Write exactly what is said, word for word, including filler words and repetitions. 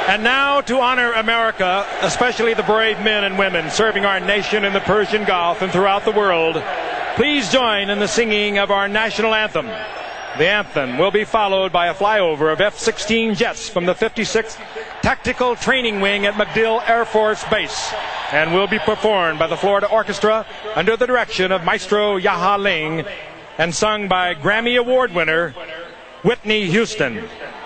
And now, to honor America, especially the brave men and women serving our nation in the Persian Gulf and throughout the world, please join in the singing of our national anthem. The anthem will be followed by a flyover of F sixteen jets from the fifty-sixth Tactical Training Wing at MacDill Air Force Base, and will be performed by the Florida Orchestra under the direction of Maestro Yaha Ling and sung by Grammy Award winner Whitney Houston.